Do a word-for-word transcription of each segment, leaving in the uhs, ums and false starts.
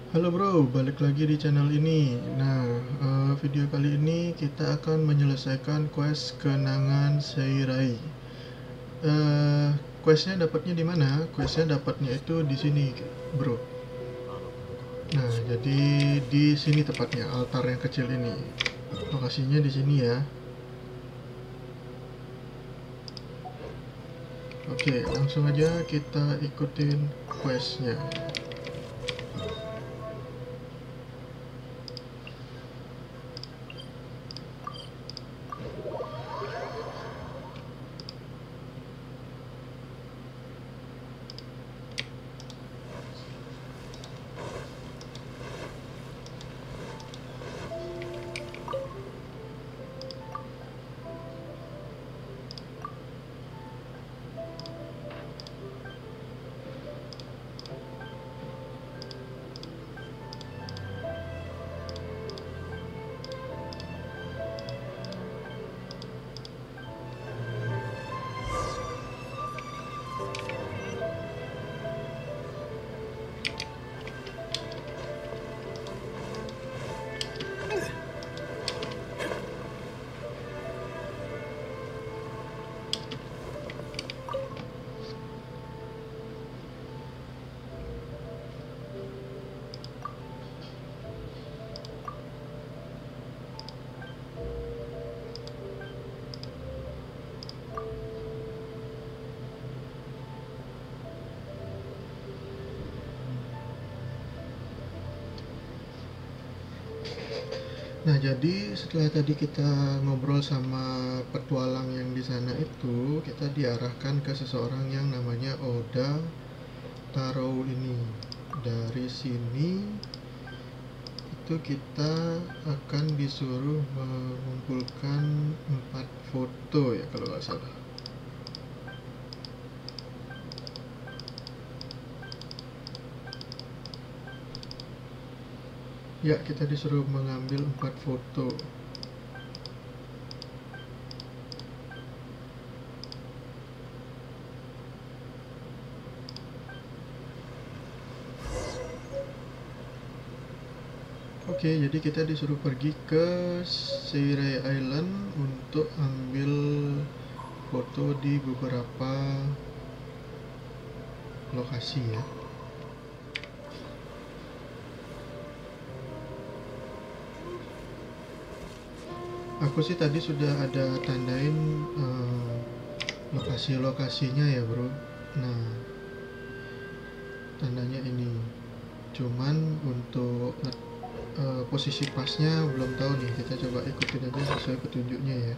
Halo bro, balik lagi di channel ini. Nah, eh, video kali ini kita akan menyelesaikan quest Kenangan Seirai. Eh, questnya dapatnya di mana? Questnya dapatnya itu di sini, bro. Nah, jadi di sini tepatnya altar yang kecil ini. Lokasinya di sini ya. Oke, langsung aja kita ikutin questnya. Nah, jadi setelah tadi kita ngobrol sama petualang yang di sana itu, kita diarahkan ke seseorang yang namanya Oda Taro ini. Dari sini itu kita akan disuruh mengumpulkan empat foto ya kalau nggak salah. Ya, kita disuruh mengambil empat foto. Oke, jadi kita disuruh pergi ke Seirai Island untuk ambil foto di beberapa lokasi ya. Aku sih tadi sudah ada tandain uh, lokasi-lokasinya ya bro. Nah, tandanya ini. Cuman untuk uh, posisi pasnya belum tahu nih. Kita coba ikutin aja sesuai petunjuknya ya.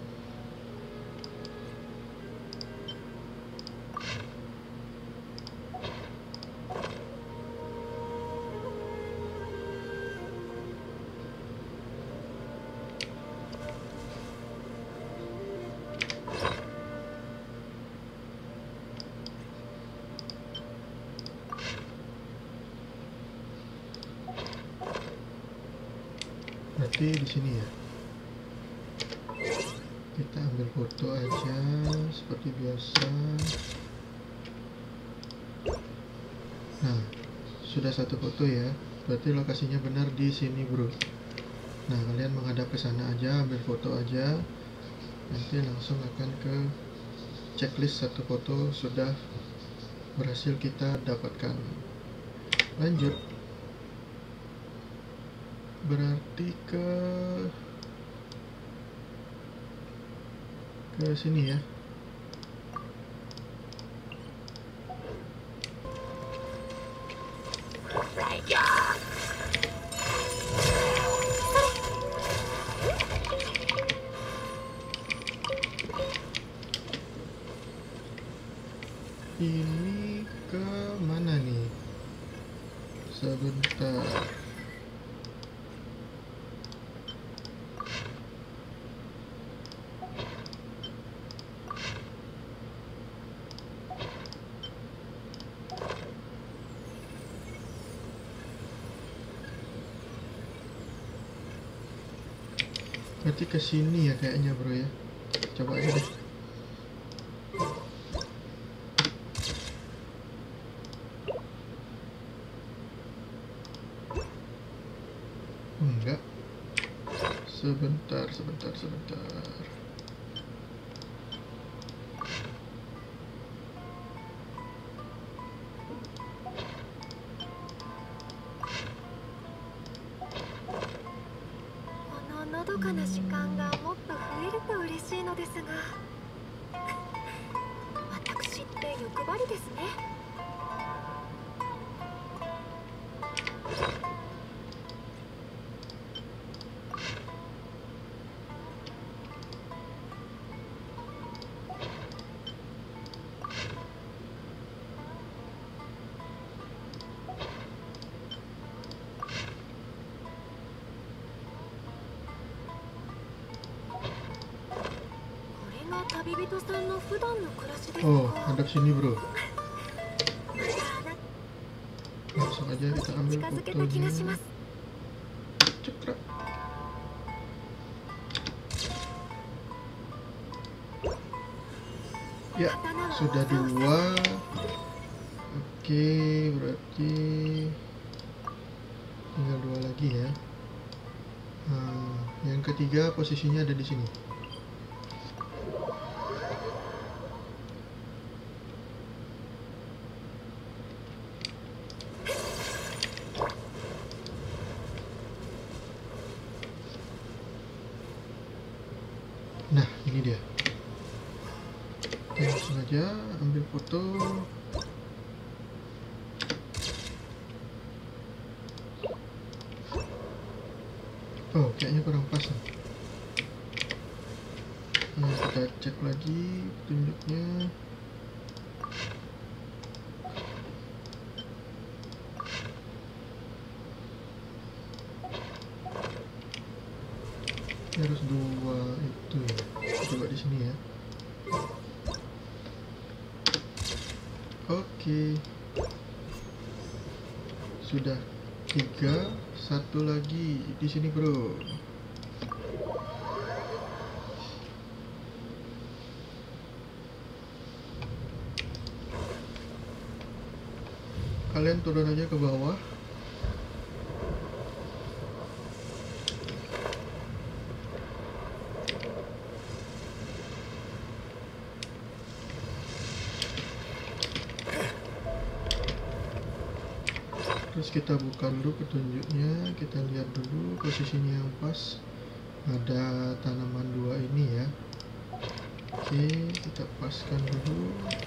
Berarti di sini ya. Kita ambil foto aja seperti biasa. Nah, sudah satu foto ya. Berarti lokasinya benar di sini, bro. Nah, kalian menghadap ke sana aja, ambil foto aja. Nanti langsung akan ke checklist satu foto sudah berhasil kita dapatkan. Lanjut. Berarti ke ke sini ya. Ini ke mana nih? Sebentar. Berarti ke sini ya kayaknya bro ya. Coba aja deh. enggak. Sebentar, sebentar, sebentar. Oh, hadap sini bro. Langsung aja kita ambil fotonya. Cekrek. Ya, sudah dua. Oke, berarti tinggal dua lagi ya. Nah, yang ketiga posisinya ada di sini. Nah, ini dia. Kita langsung aja ambil foto. Oh, kayaknya kurang pas. Nah, kita cek lagi petunjuknya. Harus dua itu ya. Coba di sini ya. Oke, sudah tiga, satu lagi di sini bro. Kalian turun aja ke bawah. Terus kita buka dulu petunjuknya, kita lihat dulu posisinya yang pas. Ada tanaman dua ini ya. Oke, kita paskan dulu.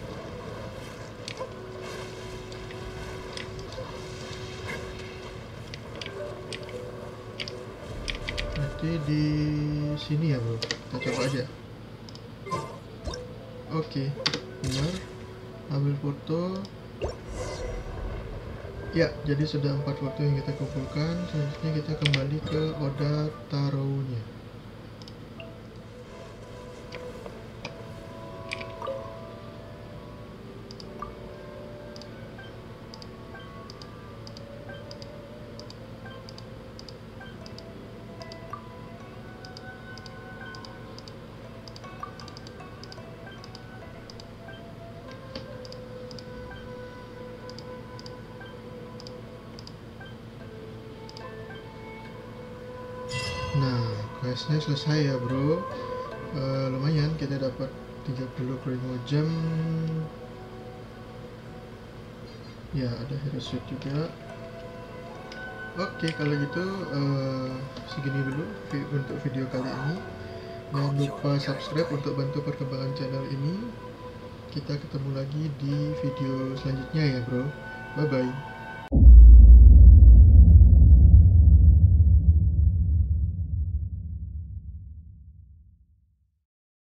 Berarti di sini ya bro, kita coba aja. Oke, benar. Ambil foto. Ya, jadi sudah empat foto yang kita kumpulkan. Selanjutnya kita kembali ke Oda Taro-nya. Nah, questnya selesai ya bro. Uh, lumayan, kita dapat tiga puluh lima jam. Ya, ada hero suit juga. Oke, kalau gitu uh, segini dulu untuk video kali ini. Jangan lupa subscribe untuk bantu perkembangan channel ini. Kita ketemu lagi di video selanjutnya ya bro. Bye bye.